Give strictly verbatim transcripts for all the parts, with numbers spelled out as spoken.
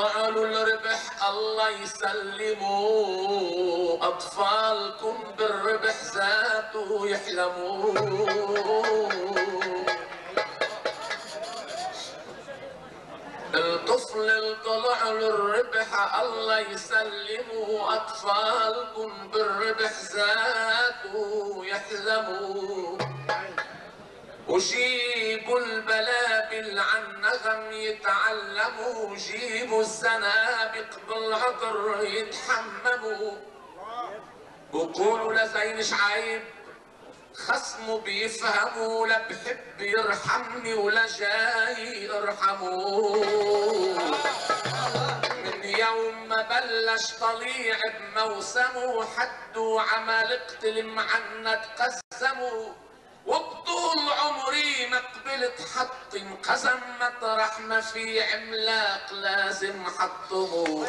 طلع له الربح الله يسلموا، اطفالكم بالربح ذاته يحلموا. الطفل اللي طلع له الربح الله يسلموا، اطفالكم بالربح ذاته يحلموا. وجيبوا البلابل عن نغم يتعلموا، جيبوا الزنابق بالعطر يتحمموا. وقولوا لزين شعيب خصمه بيفهموا، لا بحب يرحمني ولا جاي ارحموا. من يوم ما بلش طليع بموسمه، حدوا عمالقة المعنى تقسموا. وبطول عمري ما قبلت حطم قسم، مطرح ما في عملاق لازم حطمه.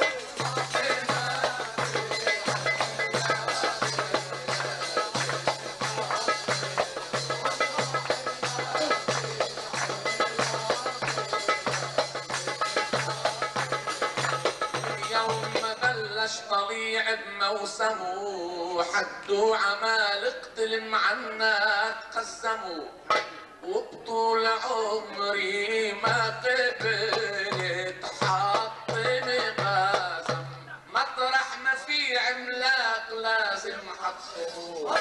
طليع بموسمه، حدوا عمالقة المعنات قسموا. وبطول عمري ما قبلت حطم قسم، مطرح ما في عملاق لازم حطمه.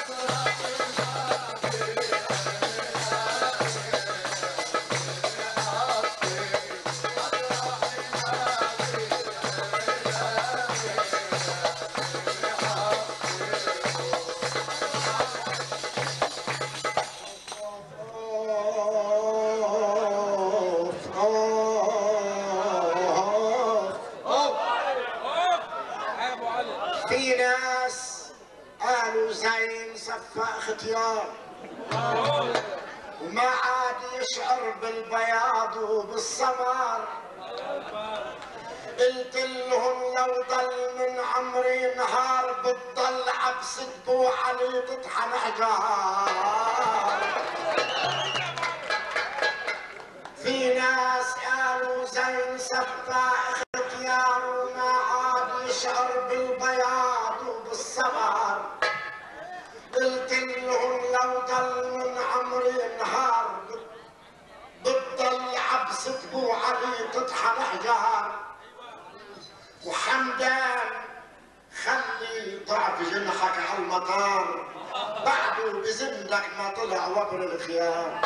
في ناس قالوا زين صفى ختيار وما عاد يشعر بالبياض وبالسمار. قلت لهم لو ضل من عمري نهار بتضل عبسة بو علي تطحن حجار. في ناس قالوا زين صفى ختيار وما عاد يشعر بالبياض وبالصبر. قلت لهم لو ضل من عمري نهار بتضل عبسة بو علي تطحن حجار. وحمدان خلي ضعف جنحك على المطار، بعده بزندك ما طلع وبر الخيار.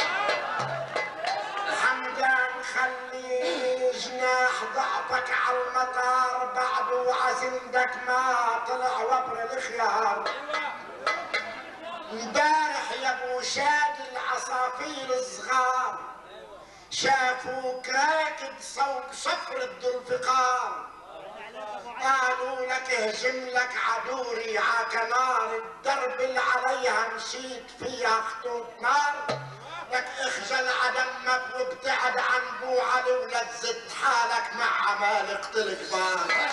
حمدان خلي جناح ضعفك على المطار، بعده عزندك ما طلع وبر الخيار. امبارح يا ابو شاد العصافير الصغار شافوك راكد صوب صفر الذوالفقار. قالوا لك اهجم لك عدوري عكنار، الدرب اللي عليها مشيت فيها خطوط نار. لك اخجل عدمك وابتعد عن بو علي ولا تزد حالك مع عمالقة الكبار.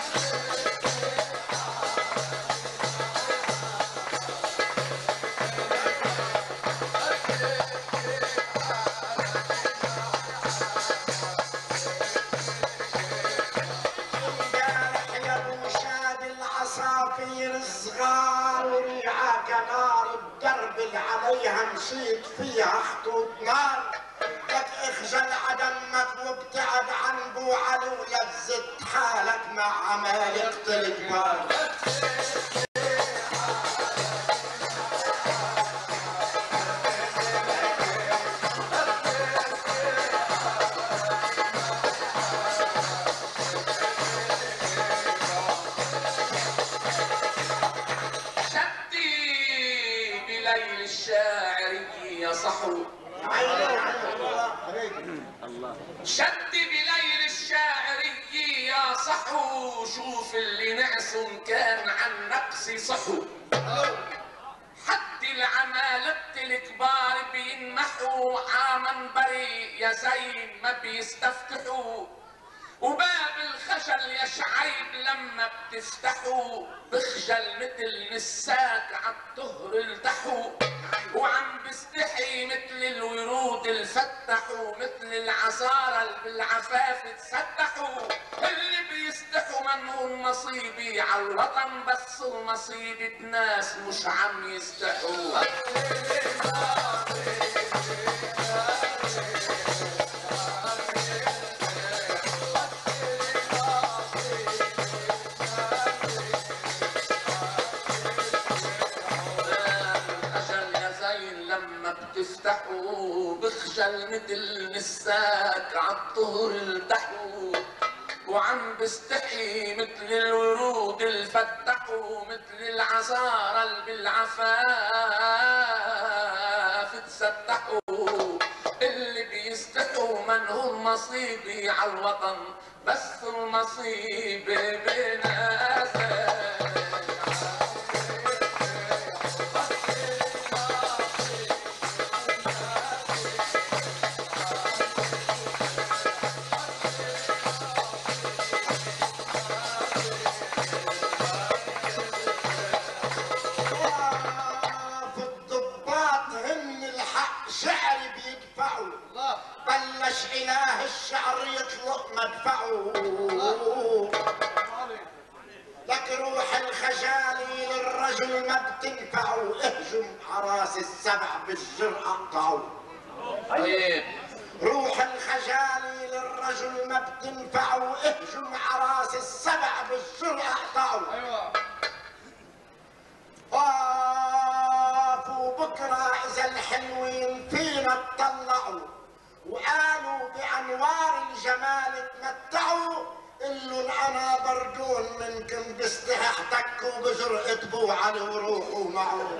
العصافير الصغار وريعك نار، الدرب اللي عليها مشيت فيها خطوط نار. لك اخجل عدمك وابتعد عن بو علي ولا تزد حالك مع عمالقة الكبار. صحو شد بليل الشاعري يا صحو، شوف اللي نعسهم كان عن نقص صحو. حد العمالقة الكبار بينمحوا عاما بريء يا زين ما بيستفتحوا. وباب الخجل يا شعيب لما بتفتحوا بخجل مثل نساك عالطهر التحوا. وعم بستحي مثل الورود الفتحوا، مثل العصارى اللي بالعفاف تسبحوا. اللي منهن نصيبي عالوطن، بس نصيبة ناس مش عم يستحوا. بتفتحوا بخجل مثل نساك عالطهر التحوا، وعم بستحي مثل الورود الفتحوا، مثل العذارى اللي بالعفاف تسبحوا. اللي بيستحوا منهم نصيبي عالوطن، بس النصيب بناسك. بلش إله الشعر يطلق مدفعه، لك روح الخجالي للرجل ما بتنفعه، اهجم عراس السبع بالجرأة اقطعه. روح الخجالي للرجل ما بتنفعه، اهجم عراس السبع بالجرأة اقطعه. وافوا بكرة إذا الحلوين فينا اتطلعوا، وقالوا بأنوار الجمال تمتعوا، قلوا أنا بردون منكم بستحي احتكوا بجرأة بو علي وروحوا معه.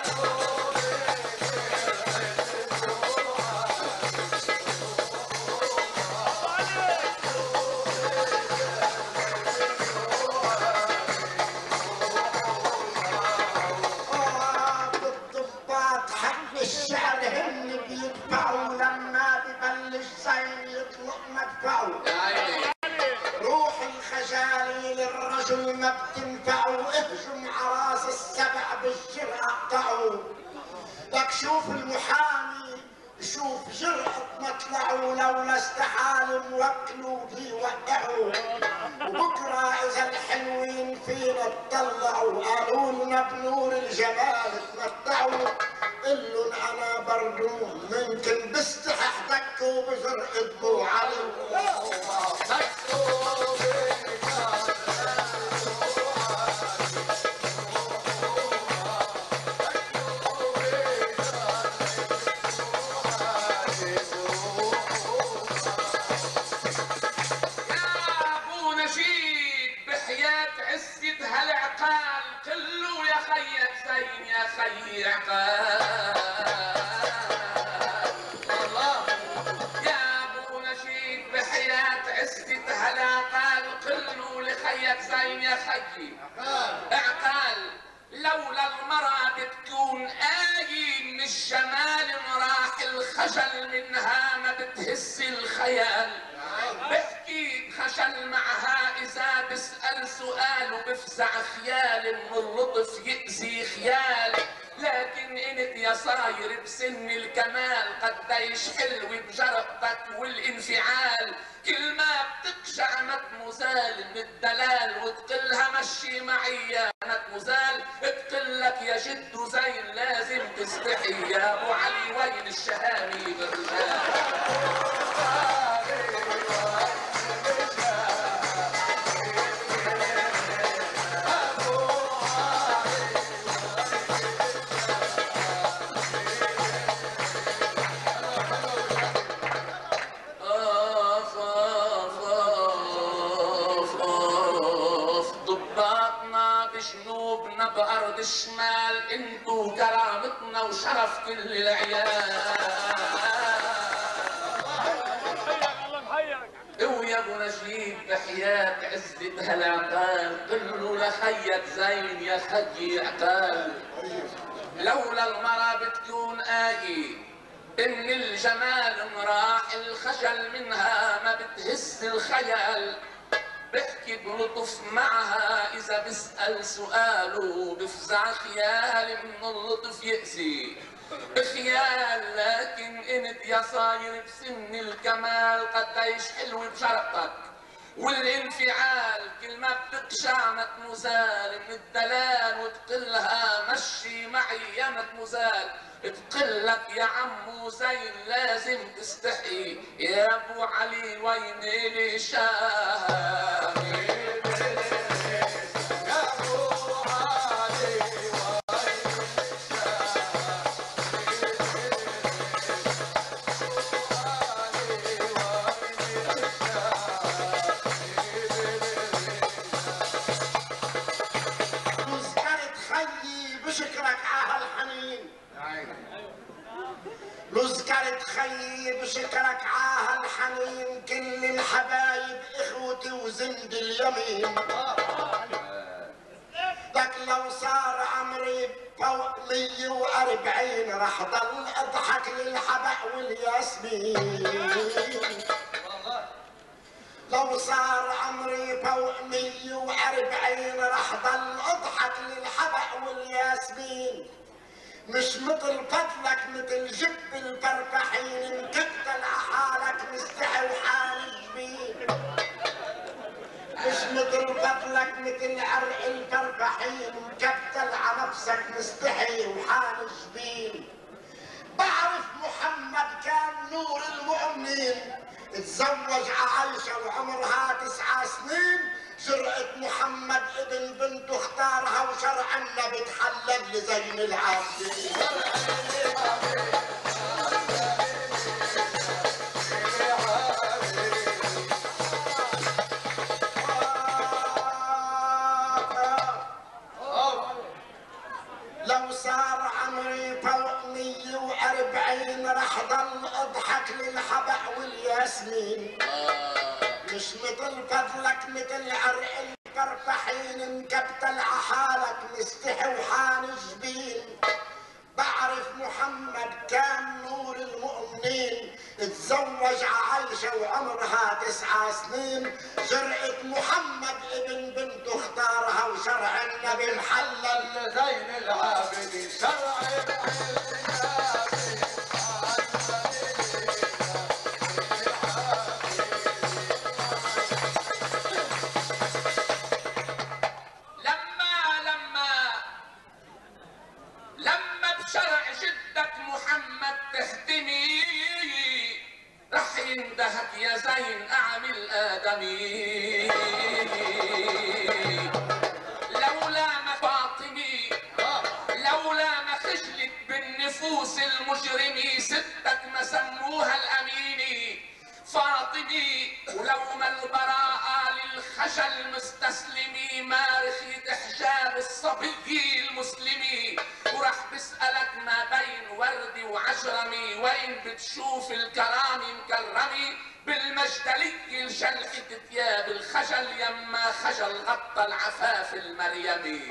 بالضباط حق الشعر هن بيدفعوا، لما ببلش زين يطلق مدفعه. روح الخجالي للرجل ما بتنفعوا، اهجم عراس السبع بالجرأة اقطعوا. لك شوف المحامي شوف جرأة مطلعوا، لولا استحال موكلوا بيوقعوا. وبكرة إذا الحلوين فينا اتطلعوا، قالوا لنا بنور الجمال تمتعوا، قلوا أنا بردون منكم بستحي احتكوا بجرأة بو علي. هالعقال كله يا خي زين يا خي عقال. الله يا ابو نشيد بحياة عزة هالعقال كله لخيك زين يا خي عقال. لولا المرأة بتكون آية من الجمال راح الخجل منها ما بتهز الخيال. بحكي خجل معها إذا بسأل سؤال وبفزع خيال من اللطف يأذي خيال. لكن انت يا صاير بسن الكمال قديش حلو بجرأتك والانفعال. كل ما بتقشع ما تمزال من الدلال وتقلها مشي معي ما تمزال. بتقلك يا جد زين لازم تستحي يا ابو علي وين الشهامي بالرجال. بأرض الشمال انتو كرامتنا وشرف كل العيال. ويا ابو نجيب بحياة عزة هالعقال قلوا لخيك زين يا خي عقال. لولا المرأة بتكون آية ان الجمال راح الخجل منها ما بتهز الخيال. بحكي بلطف معها إذا بسأل سؤاله بفزع خيال من اللطف يأذي بخيال. لكن انت يا صاير بسن الكمال قديش حلو بشرطك والانفعال كل ما بتقشع مزال من الدلال وتقلها مشي معي يا مزال تقلك يا عمو زين لازم تستحي يا ابو علي وين لي شاهي وذكرت خيي بشكرك عاها الحنين كل الحبايب اخوتي وزند اليمين لك لو صار عمري فوق مية وأربعين رح ضل اضحك للحبق والياسمين لو صار عمري فوق مية وأربعين رح ضل اضحك للحبق والياسمين مش مثل فضلك مثل جب الفرفحين مكتل عحالك مستحي وحال جبين مش مثل فضلك مثل عرق الفرفحين مكتل على نفسك مستحي وحال جبين بعرف محمد كان نور المؤمنين اتزوج عائشة وعمرها تسعة سنين جرأة محمد ابن بنته اختارها وشرع النبي تحلل لزين العابدين لو صار عمري فوق مية وأربعين رح ضل اضحك للحبق والياسمين مش مثل فضلك مثل عرق الفرفحين مكبتل عحالك مستحي وحان جبين بعرف محمد كان نور المؤمنين اتزوج عائشة وعمرها تسعة سنين جرأة محمد ابن بنته اختارها وشرع النبي محلل لزين العابدين شرع يندهك يا زين أعمل آدمي لولا ما فاطمي لولا ما خجلت بالنفوس المجرمي ستك ما سموها الأميني فاطمي ولو ما البراءة للخجل مستسلمي ما رخيت حجاب الصبي المسلمي وراح بسألك ما بين وردي وعشرمي وين بتشوف الكرامي مكرمي بالمجدلي الجلحة ثياب الخجل يما خجل غطى العفاف المريمي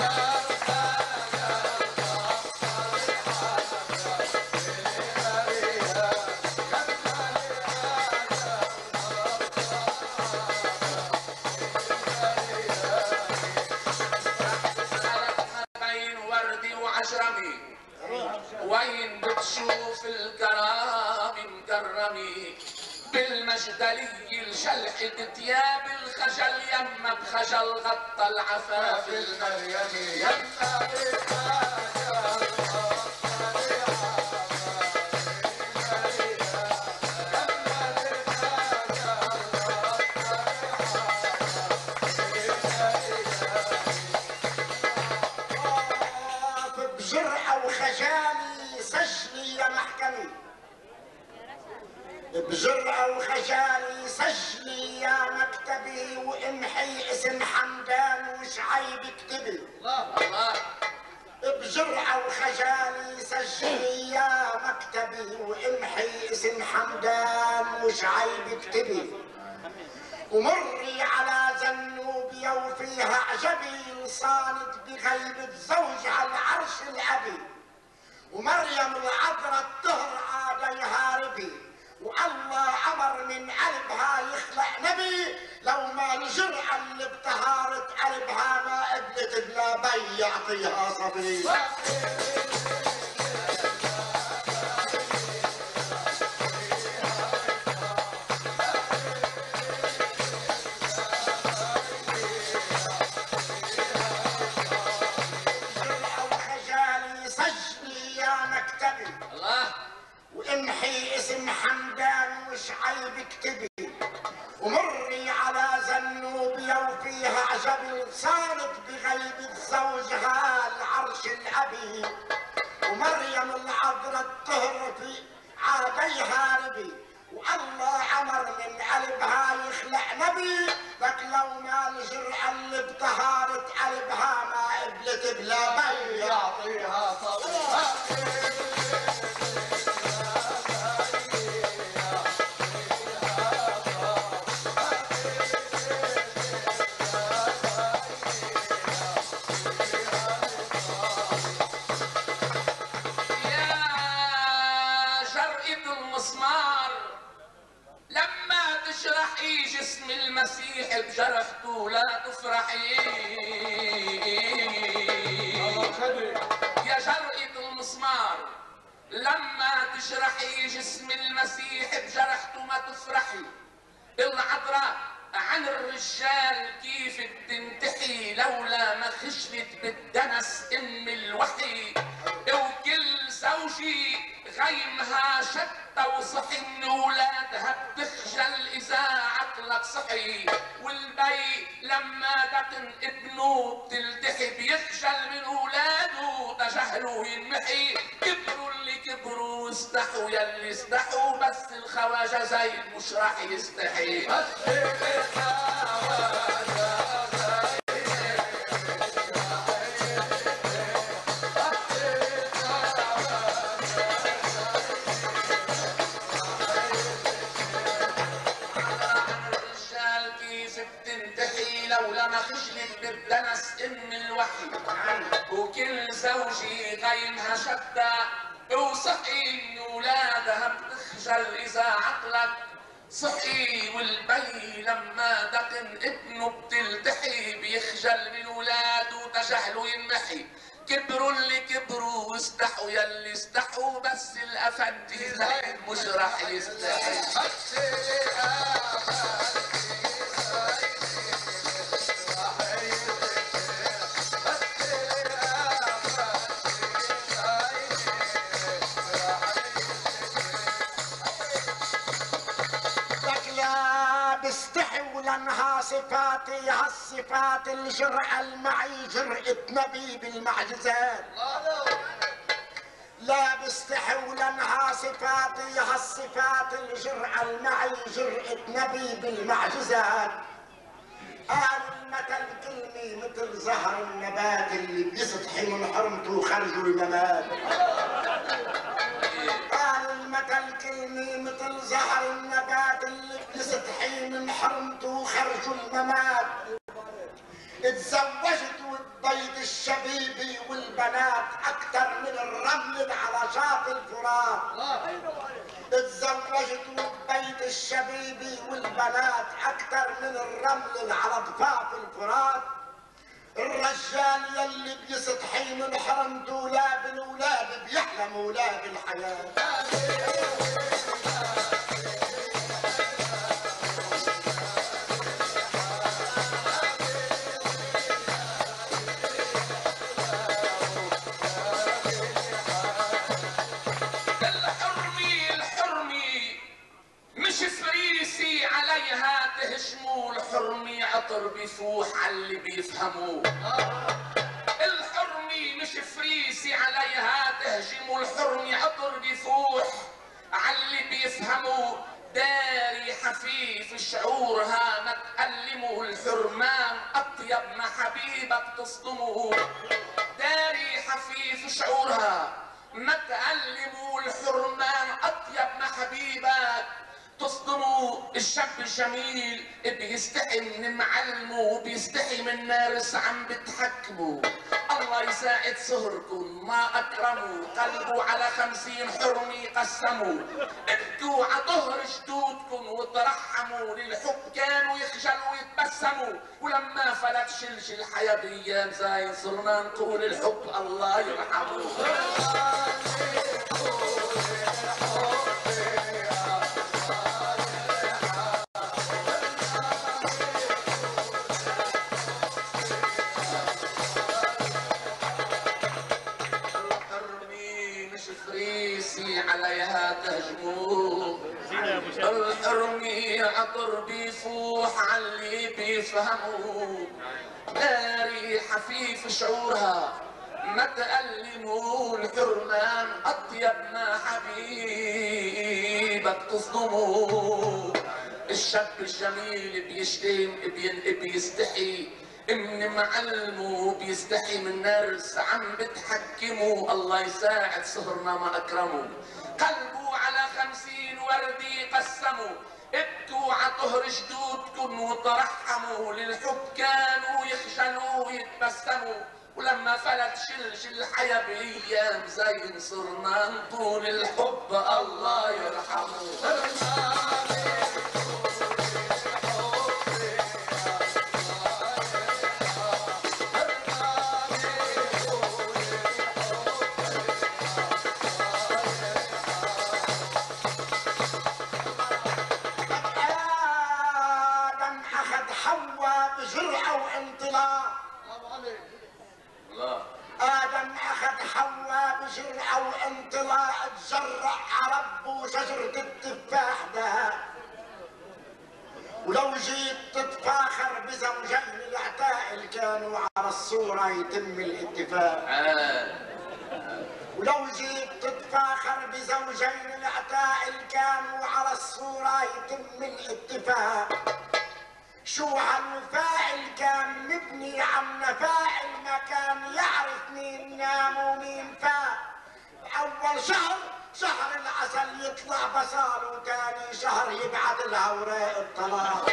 وين بتشوف الكرام مكرمي بالمجدلي الجلحة ثياب الخجل يما بخجل غطى العفاف المريمي يما بجرأة وخجالي سجلي يا مكتبي وامحي اسم حمدان وشعيب اكتبي الله الله بجرأة وخجالي سجلي يا مكتبي وامحي اسم حمدان وشعيب اكتبي ومري على زنوبيا وفيها عجبي صانت بغيبة زوجها العرش الأبي ومريم العذراء الطهر عاديها ربي والله امر من قلبها يخلق نبي لو ما الجرأة اللي بطهارة قلبها ما قبلت بلا بي يعطيها صبي قلبي اكتبي ومري على زنوبيا وفيها عجب صارت بغيبة زوجها العرش الأبي ومريم العذراء الطهر في عاديها ربي والله عمر من قلبها يخلق نبي لك لو ما الجرأة اللي بطهارة قلبها ما قبلت بلا بي يعطيها صلاة. تشرحي جسم المسيح بجرحته لا تفرحي يا جرأة المسمار لما تشرحي جسم المسيح بجرحته ما تفرحي. العذراء عن الرجال كيف بتنتحي لولا ما خشلت بالدنس ام الوحي وكل زوجي غيمها شتى وصحي من ولادها بتخجل اذا عقلك صحي والبي لما دقن ابنه بتلتحي بيخجل من اولاده تجاهلوا ينمحي. كبروا اللي كبروا واستحوا يلي استحوا بس الخواجه زي مش راح يستحي. لولا ما خجلت بالدنس ام الوحي وكل زوجي غيمها شتى وصحي من ولادها بتخجل اذا عقلك صحي والبي لما دقن ابنه بتلتحي بيخجل من ولاده تجاهلوا ينمحي. كبروا اللي كبروا واستحوا يلي استحوا بس الافندي زي مش راح يستحي. بستحي ولانها صفاتي هالصفات الجرأة المعي جرأة نبي بالمعجزات. لا بستحي ولانها صفاتي هالصفات الجرأة المعي جرأة نبي بالمعجزات. قال المثل كلمة مثل زهر النبات اللي بيسطحي من حرمته وخرجوا الممات. قال المثل كلمة مثل زهر النبات اللي بيسطحي من حرمته وخرجوا الممات. اتزوجت واتبيت الشبيبي والبنات اكتر من الرمل على شاطئ الفرات. اتزوجت واتبيت الشبيبي والبنات اكتر من الرمل على ضفاف الفرات. الرجال يلي بيسطحي من حرمته لا بالولاد بيحلم ولا بالحياه. عليها تهجموا الحرمي عطر بيفوح على اللي بيفهموه. الحرمي مش فريسي عليها تهجموا الحرمي عطر بيفوح على اللي بيفهموه. داري حفيف شعورها ما تألمه الحرمان اطيب ما حبيبك تصدمه. داري حفيف شعورها ما تألمه الحرمان اطيب ما حبيبك تصدموا. الشاب الجميل بيستحي من معلمه وبيستحي من نارس عم بتحكموا. الله يساعد سهركم ما اكرموا قلبوا على خمسين حرمي قسموا. ابكوا على ظهر جدودكم وترحموا للحب كانوا يخجلوا ويتبسموا. ولما فلت شلشل الحياة بايام زاين صرنا نقول الحب الله يرحمه. عليها تهجموا ارمي عطر بيفوح عاللي بيفهموا، لا ريحة في شعورها ما تألموا، الحرمان أطيب ما حبيبك تصدموا. الشاب الجميل بيشتم بيستحي من معلمه، بيستحي من نرس عم بتحكمه، الله يساعد سهرنا ما أكرمه. قلبوا على خمسين وردي قسموا، ابكوا عطهر جدودكم وترحموا، للحب كانوا يخجلوا ويتبسموا، ولما فلت شلشل الحياة بأيام زين صرنا نطول الحب الله يرحمه. آدم أخذ حواء بجرعة وانطلاق، تجرع ربه شجرة التفاح ده. ولو جيت تتفاخر بزوجين العتائل كانوا على الصورة يتم الاتفاق. ولو جيت تتفاخر بزوجين العتائل كانوا على الصورة يتم الاتفاق. شو هالفاعل كان مبني عم نفاعل ما كان يعرف مين نام ومين فاق. اول شهر شهر العسل يطلع بصال، وتاني شهر يبعد الهوراء الطلاق.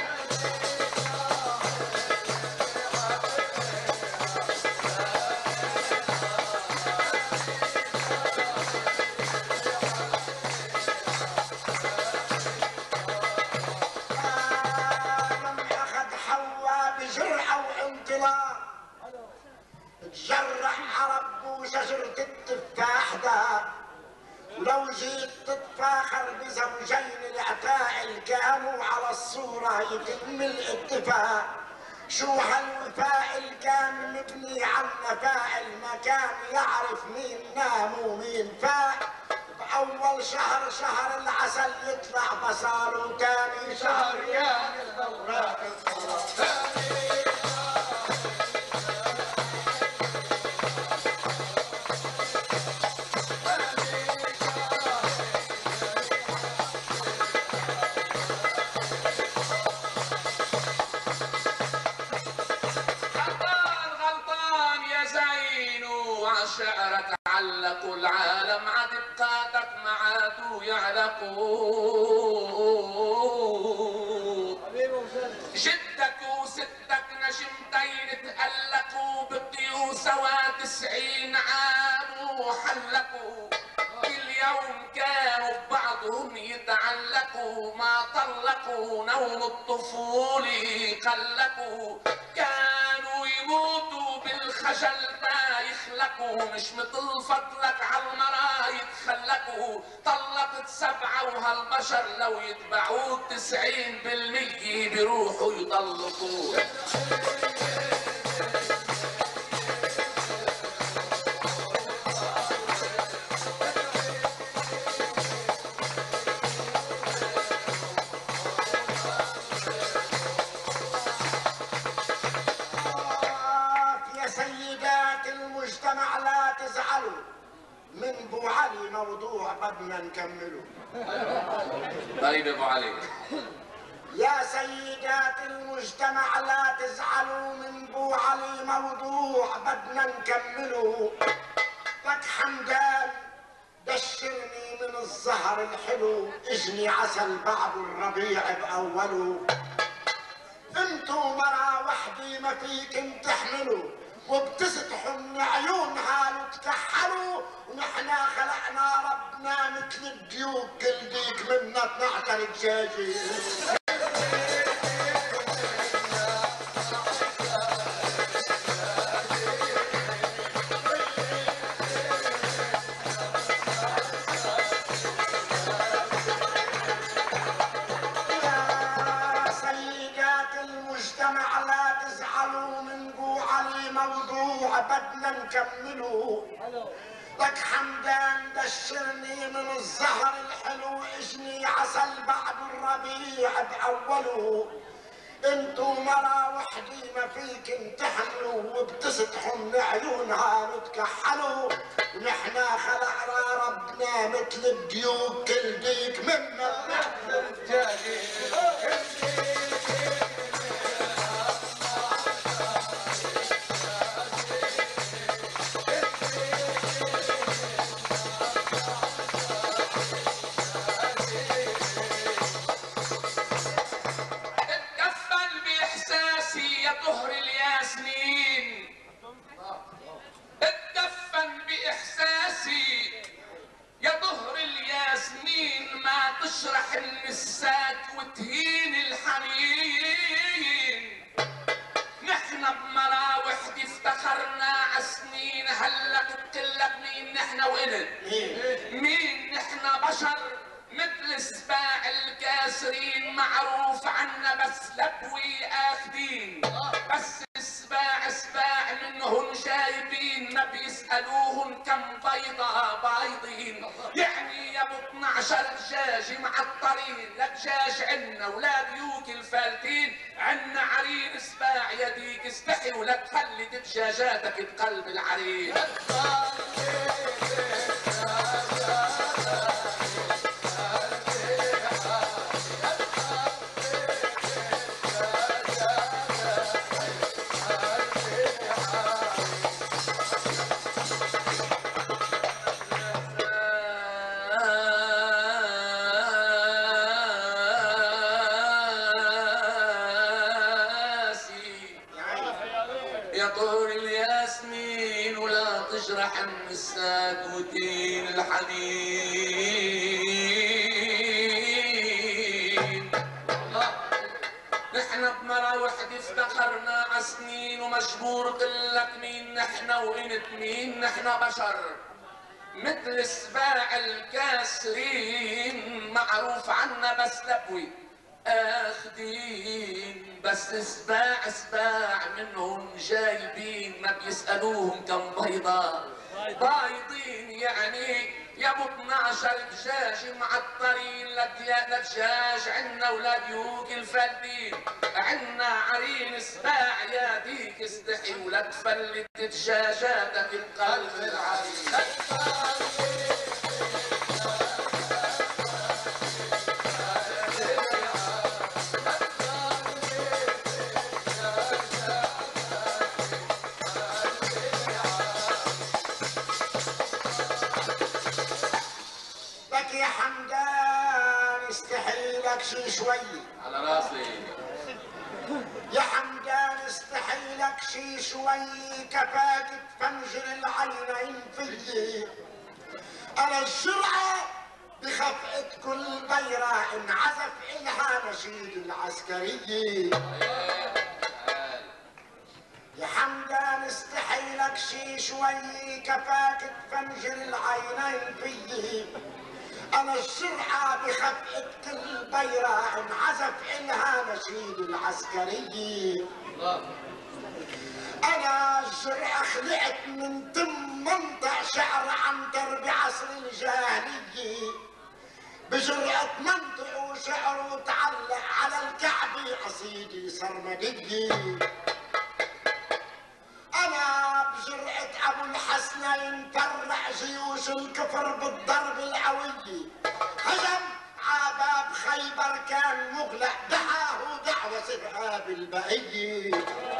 تجرع ربه شجرة التفاح ده. ولو جيت تتفاخر بزوجين العتائل كانوا على الصورة يتم الاتفاق. شو هالوفاء كان مبني عن نفائل ما كان يعرف مين نام ومين فاق. بأول شهر شهر العسل يطلع بصال، وتاني شهر يعني الأوراق الصلاة. شعرك علقوا العالم عدقاتك ما عادوا يعلقوا. جدك وستك نجمتين تألقوا بالطيور سوا تسعين عام وحلقوا. كل يوم كانوا ببعضهم يتعلقوا، ما طلقوا نوم الطفولة قلقوا. كانوا يموتوا بالخجل ما يخلقوا، مش مثل فضلك عالمرا يتخلقوا. طلقت سبعة وهالبشر لو يتبعوك تسعين بالمية بيروحوا يطلقوا. من ابو علي موضوع بدنا نكمله. طيب ابو علي. يا سيدات المجتمع لا تزعلوا، من ابو علي موضوع بدنا نكمله. لك حمدان دشرني من الزهر الحلو، اجني عسل بعد الربيع باوله. انتو مرا وحدي ما فيكن تحملوا، وبتسطحوا من عيونها وتكحلوا. ونحنا خلقنا ربنا مثل الديوك، كل ديك منا اثنعشر دجاجة. يا سيدات المجتمع لا تزعلوا، من ابو علي موضوع بدنا نكمله. لك حمدان دشرني من الزهر الحلو، اجني عسل بعد الربيع الربيع بأوله انتو مرا وحدي ما فيك انتحملوا وبتستحوا من عيونها نتكحلوا ونحنا خلقنا ربنا مثل الديوك كل ديك منا طهر الياسمين اتدفن بإحساسي يا طهر الياسمين ما تشرح المسات وتهين الحنين نحن بمراوح دي افتخرنا عسنين هلا بتقلك مين نحن وإلن مين نحن بشر مثل سباع الكاسرين معروف عنا بس لبوي اخدين بس السباع سباع منهم جايبين ما بيسألوهم كم بيضة بايضين يعني يا ابو اثنعشر دجاج معطرين لا دجاج عنا ولا ديوك الفالتين عنا عرين سباع يديك استحي ولا تخلي دجاجاتك بقلب العرين يا طهر الياسمين ولا تجرح النسات وتين الحنين نحن بمراوح دي افتخرنا عسنين ومجبور قلك مين نحن وانت مين نحن بشر مثل سباع الكاسرين معروف عنا بس لبوي اخدين بس سباع سباع منهم جايبين ما بيسألوهم كم بيضة بايضين يعني يا ابو اثنعشر دجاج معطرين لا دجاج عنا ولا ديوك الفلين عنا عرين سباع يا ديك استحي ولا تفلت دجاجاتك بقلب العرين يا حمدان استحيلك شي شوي على راسي يا حمدان استحيلك شي شوي كفاك تفنجر العينين فيي انا الجرعة بخفقة كل بيرة انعزف إلها نشيد العسكري يا حمدان استحيلك شي شوي كفاك تفنجر العينين فيي أنا الجرعة بخفقة كل بيرة انعزف إلها نشيد العسكري أنا الجرعة خلقت من تم منطع شعر عنتر بعصر الجاهلية بجرأة منطق وشعره تعلق على الكعبة قصيدة سرمدية أنا بجرأة أبو الحسنين فرع جيوش الكفر بالضرب القوي هجم عباب خيبر كان مغلق دعاه دعوة سبعاب البقية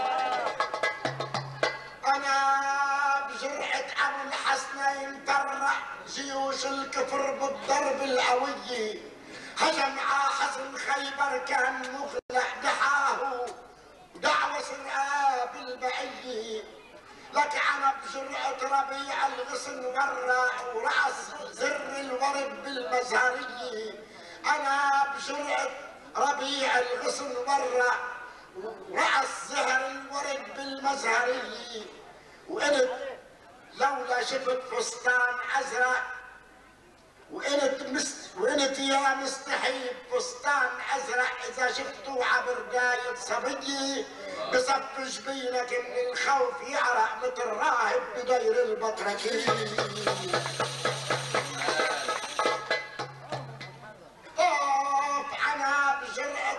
أنا بجرأة أبو الحسنين فرع جيوش الكفر بالضرب القوي هجم حصن خيبر كان مغلق دعاه دعوة سرقاب البقية لك أنا بجرأة ربيع الغصن ورع ورأس زر الورد بالمزهرية أنا بجرأة ربيع الغصن ورع ورأس زهر الورد بالمزهرية وإنت لولا شفت فستان أزرق وإنت مست وإنت يا مستحيل فستان أزرق إذا شفته عبر داية صبية بصف جبينك من الخوف يعرق مثل راهب بدير البطركية أوف أنا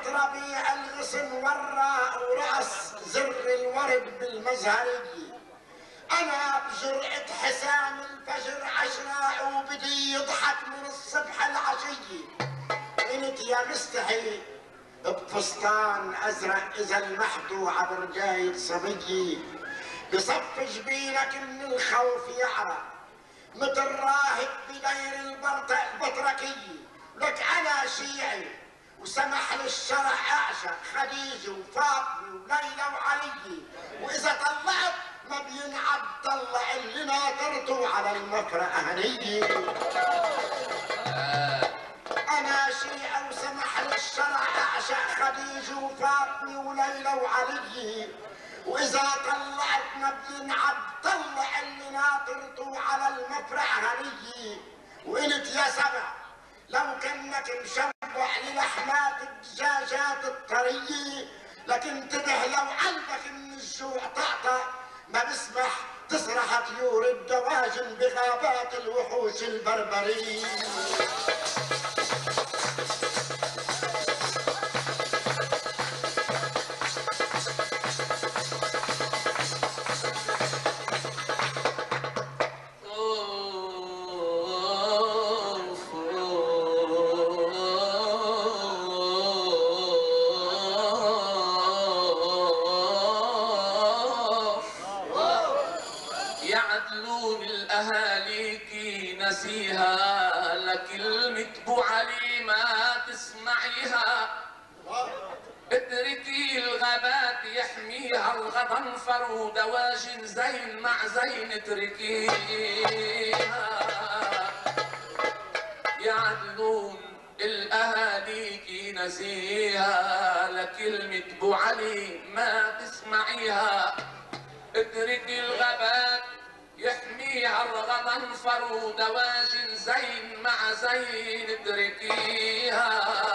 ربيع الغصن وراء ورأس زر الورد بالمزهرية. أنا بجرأة حسام الفجر عشراء وبدي يضحك من الصبح العشية. انت يا مستحي بفستان أزرق إذا المحدو عبر جاية صبية، بصف جبينك من الخوف يعرق مثل راهب بدير البطركية. لك أنا شيعي وسمح للشرع أعشق خديجة وفاطمة وليلى وعلي، وإذا طلعت ما بينعد طلع اللي ناطرته على المفرق هنية. أنا شيعي وسمح للشرع أعشق خديجة وفاطمة وليلى وعلي، وإذا طلعت ما بينعد طلع اللي ناطرته على المفرق هنية. وقلت يا سبع لو كنك مشبع للحمات الدجاجات الطرية، لكن انتبه لو عندك من الجوع طقطق ما بسمح تسرح طيور الدواجن بغابات الوحوش البربرية. يعدلون الأهاليكي نسيها، لكلمة بو علي ما تسمعيها. اتركي الغابات يحميها الغضنفر ودواجن زين مع زين اتركيها. يعدلون الأهاليكي نسيها، لكلمة بو علي ما تسمعيها. اتركي الغابات يحميها الغضنفر ودواجن زين مع زين اتركيها.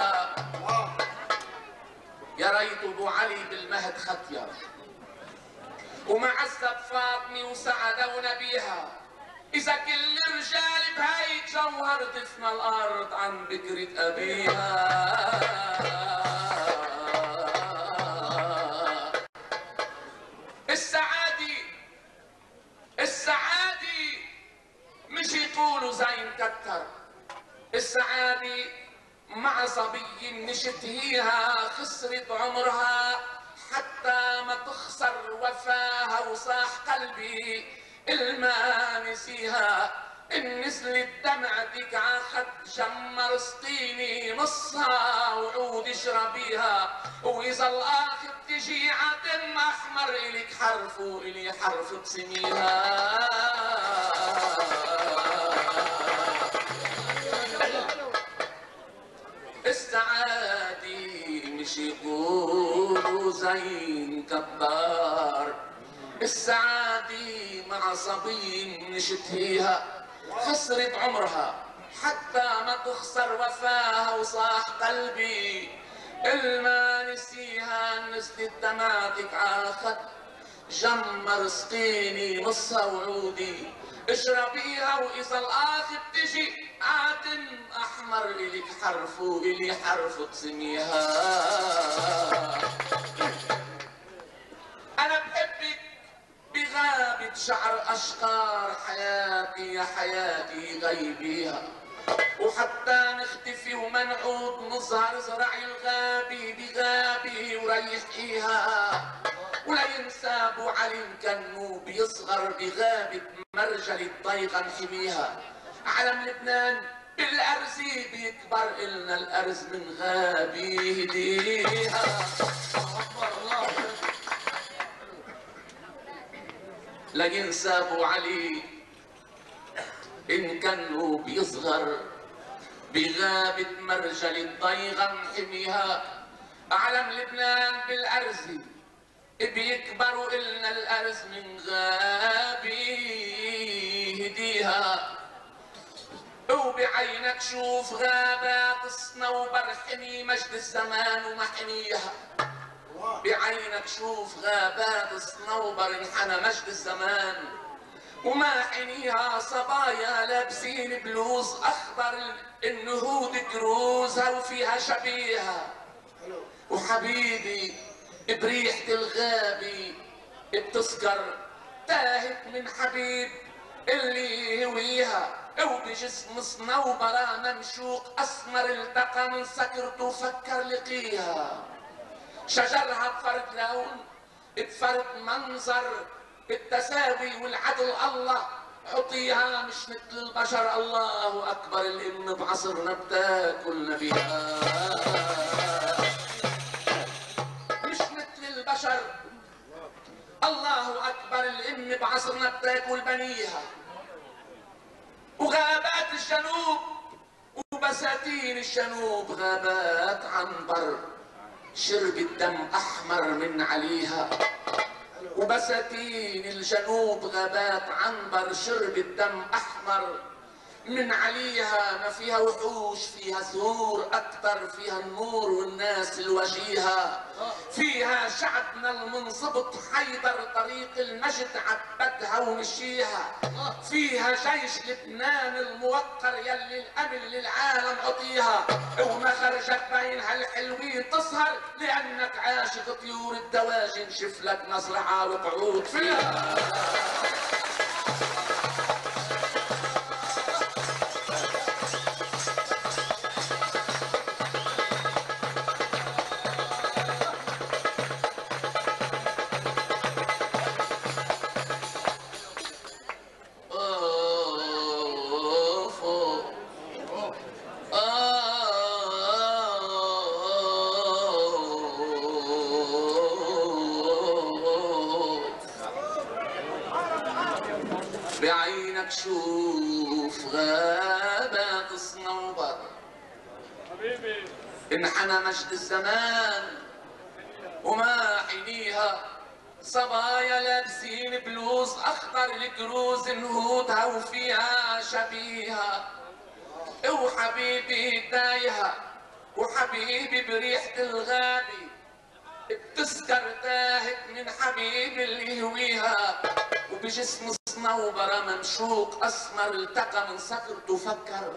يا ريت ابو علي بالمهد ختير ومعذب فاطمه وسعد ونبيها. اذا كل الرجال بهي جوهر تفنى الارض عن بكرة ابيها. السعادة السعادة مش يقولوا زين كتر. السعادة مع صبي نشتهيها خسرت عمرها حتى ما تخسر وفاها وصاح قلبي الما نسيها. إن نزلت دمعتك عخد جمر سقيني نصها وعود اشربيها. وإذا الآخر تجي عدم أحمر إلك حرف وإلي حرف اقسميها. السعادة مش يقولوا زين كبار. السعادة مع صبي نشتهيها خسرت عمرها حتى ما تخسر وفاها وصاح قلبي الما نسيها. نزلت دمعتك عاخد جمر سقيني نصها وعودي اشربيها. واذا الاخر تجي عاتم احمر الك حرف والي حرف اقسميها. انا بحبك بغابة شعر اشقار حياتي يا حياتي غيبيها. وحتى نختفي ومنعود نظهر زرعي الغابي بغابي وريحيها. ولا ينسى ابو علي كانه بيصغر بغابة مرجل الضيقة نحميها. علم لبنان بالارز بيكبر النا الارز من غابي هديها. لا ينسى ابو علي إن كانوا بيصغر بغابة مرجل الضيغة محميها. أعلم لبنان بالأرز بيكبروا إلنا الأرز من غابي هديها. وبعينك شوف غابات الصنوبر حمي مجد الزمان ومحميها. بعينك شوف غابات الصنوبر انحنى مجد الزمان وما حنيها. صبايا لابسين بلوز اخضر النهود كروزها وفيها شبيهة. وحبيبي بريحة الغابي بتسكر، تاهت من حبيب اللي يهويها، وبجسم صنوبرة ممشوق اسمر التقى من سكرته وفكر لقيها. شجرها بفرد لون بفرد منظر بالتساوي والعدل، الله حطيها مش مثل البشر. الله اكبر، الام بعصرنا بتاكل نبيها مش مثل البشر. الله اكبر، الام بعصرنا بتاكل بنيها. وغابات الجنوب وبساتين الجنوب غابات عنبر، شربت دم احمر من عليها. وبساتين الجنوب غابات عنبر، شربت دم احمر من عليها. ما فيها وحوش، فيها زهور اكتر، فيها النور والناس الوجيهة. فيها شعبنا المنصبط حيدر طريق المجد عبدها ومشيها. فيها جيش لبنان الموقر يلي الامن للعالم عطيها. وما خرجت بين هالحلوين تسهر، لانك عاشق طيور الدواجن، شفلك مزرعة وقعود فيها. بعينك شوف غابات صنوبر، انحنى مجد الزمان وما حينيها. صبايا لابسين بلوز اخضر الكروز نهودها وفيها شبيهة. وحبيبي تايهة وحبيبي بريحة الغابي بتسكر، تاهت من حبيبي اللي يهويها. وبجسم صنوبرة ممشوق اسمر التقى من سكرته فكر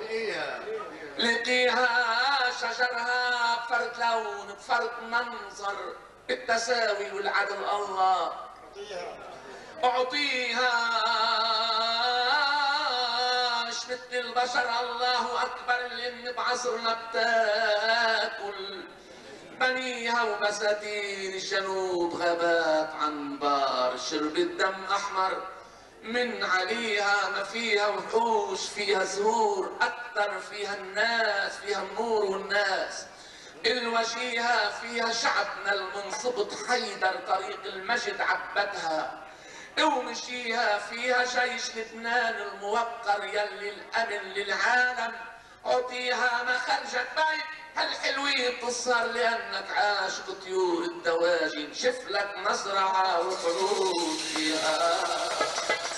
لقيها. شجرها بفرد لون بفرد منظر بالتساوي والعدل، الله اعطيها مش مثل البشر. الله اكبر، الام بعصرنا بتاكل بنيها. وبساتين الجنوب غابات عنبر، شربت دم احمر من عليها. ما فيها وحوش، فيها زهور اكتر، فيها الناس، فيها النور والناس الوجيهة. فيها شعبنا المنصبط حيدر طريق المجد عبدها ومشيها. فيها جيش لبنان الموقر يلي الامن للعالم عطيها. ما خرجت بيت هالحلوين تسهر، لانك عاشق طيور الدواجن، شفلك مزرعة وقعود فيها.